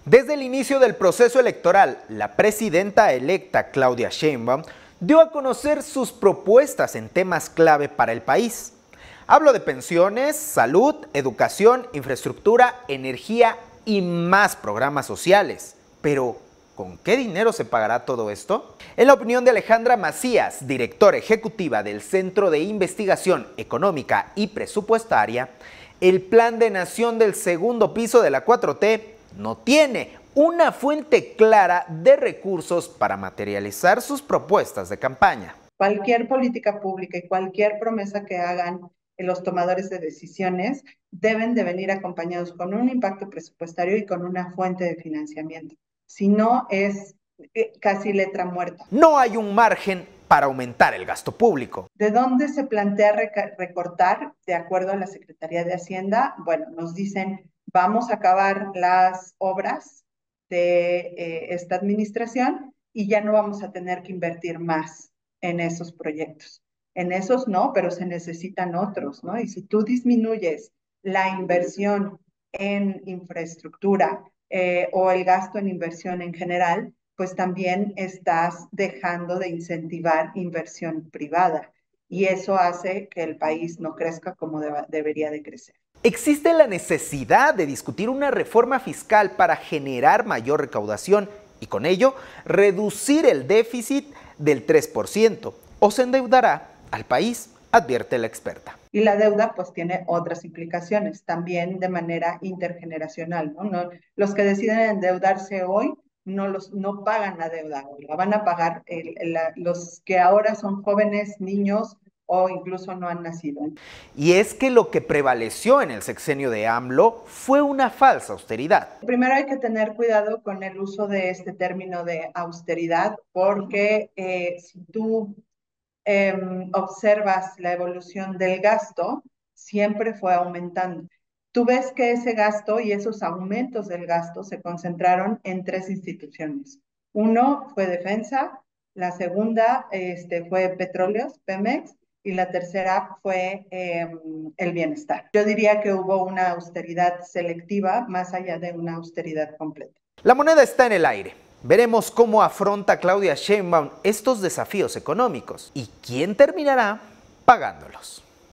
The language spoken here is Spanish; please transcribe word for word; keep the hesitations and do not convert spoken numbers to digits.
Desde el inicio del proceso electoral, la presidenta electa Claudia Sheinbaum dio a conocer sus propuestas en temas clave para el país. Hablo de pensiones, salud, educación, infraestructura, energía y más programas sociales. Pero, ¿con qué dinero se pagará todo esto? En la opinión de Alejandra Macías, directora ejecutiva del Centro de Investigación Económica y Presupuestaria, el Plan de Nación del segundo piso de la cuatro T no tiene una fuente clara de recursos para materializar sus propuestas de campaña. Cualquier política pública y cualquier promesa que hagan los tomadores de decisiones deben de venir acompañados con un impacto presupuestario y con una fuente de financiamiento. Si no, es casi letra muerta. No hay un margen para aumentar el gasto público. ¿De dónde se plantea recortar de acuerdo a la Secretaría de Hacienda? Bueno, nos dicen, vamos a acabar las obras de eh, esta administración y ya no vamos a tener que invertir más en esos proyectos. En esos no, pero se necesitan otros, ¿no? Y si tú disminuyes la inversión en infraestructura eh, o el gasto en inversión en general, pues también estás dejando de incentivar inversión privada. Y eso hace que el país no crezca como de, debería de crecer. Existe la necesidad de discutir una reforma fiscal para generar mayor recaudación y con ello reducir el déficit del tres por ciento o se endeudará al país, advierte la experta. Y la deuda pues tiene otras implicaciones, también de manera intergeneracional, ¿no? No, los que deciden endeudarse hoy no, los, no pagan la deuda hoy, la van a pagar el, el, los que ahora son jóvenes, niños o incluso no han nacido. Y es que lo que prevaleció en el sexenio de AMLO fue una falsa austeridad. Primero hay que tener cuidado con el uso de este término de austeridad, porque eh, si tú eh, observas la evolución del gasto, siempre fue aumentando. Tú ves que ese gasto y esos aumentos del gasto se concentraron en tres instituciones. Uno fue defensa, la segunda este, fue petróleos, Pemex, y la tercera fue eh, el bienestar. Yo diría que hubo una austeridad selectiva más allá de una austeridad completa. La moneda está en el aire. Veremos cómo afronta Claudia Sheinbaum estos desafíos económicos y quién terminará pagándolos.